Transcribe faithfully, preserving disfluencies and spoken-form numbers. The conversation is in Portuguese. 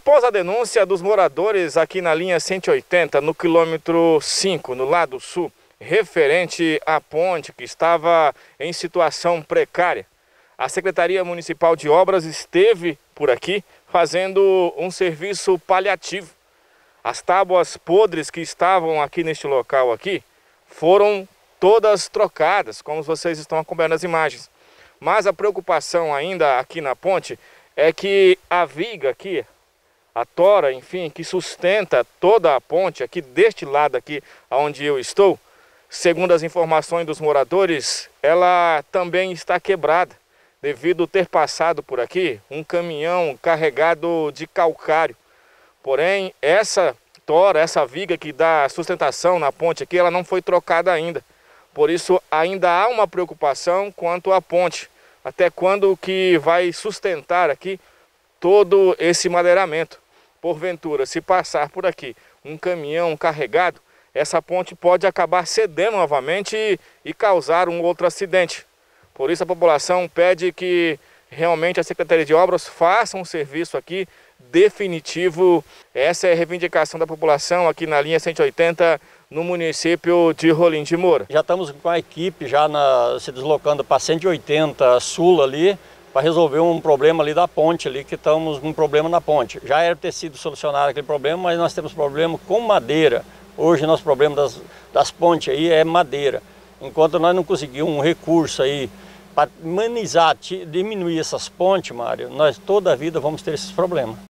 Após a denúncia dos moradores aqui na linha cento e oitenta, no quilômetro cinco, no lado sul, referente à ponte que estava em situação precária, a Secretaria Municipal de Obras esteve por aqui fazendo um serviço paliativo. As tábuas podres que estavam aqui neste local aqui foram todas trocadas, como vocês estão acompanhando as imagens. Mas a preocupação ainda aqui na ponte é que a viga aqui, a tora, enfim, que sustenta toda a ponte aqui deste lado aqui onde eu estou, segundo as informações dos moradores, ela também está quebrada, devido a ter passado por aqui um caminhão carregado de calcário. Porém, essa tora, essa viga que dá sustentação na ponte aqui, ela não foi trocada ainda. Por isso, ainda há uma preocupação quanto à ponte. Até quando que vai sustentar aqui todo esse madeiramento? Porventura, se passar por aqui um caminhão carregado, essa ponte pode acabar cedendo novamente e, e causar um outro acidente. Por isso a população pede que realmente a Secretaria de Obras faça um serviço aqui definitivo. Essa é a reivindicação da população aqui na linha cento e oitenta, no município de Rolim de Moura. Já estamos com a equipe já na, se deslocando para cento e oitenta Sul ali, para resolver um problema ali da ponte ali, que estamos com um problema na ponte. Já era ter sido solucionado aquele problema, mas nós temos problema com madeira. Hoje nosso problema das, das pontes aí é madeira. Enquanto nós não conseguimos um recurso aí para amenizar, diminuir essas pontes, Mário, nós toda a vida vamos ter esses problemas.